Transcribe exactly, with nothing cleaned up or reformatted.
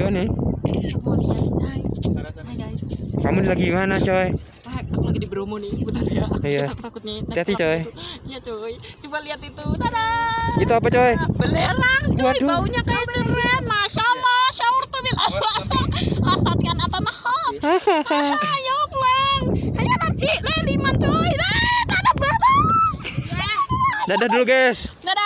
video nih. Mau lihat. Hai. Hai guys. Kamu lagi di mana, coy? Aku lagi di Bromo nih, bentar ya. Aku Iya. takut takutnya. Hati-hati, coy. Iya coy. Coba lihat itu. Tada. Itu apa, coy? Belerang, coy. Waduh. Baunya kayak ceren. Masya Allah. Syaur tuh bil. Lastatian atau nahap. Ayo pulang. Ayo nanti. Leliman coy. Leh, ada batu. Dadah dulu, guys. Dadah.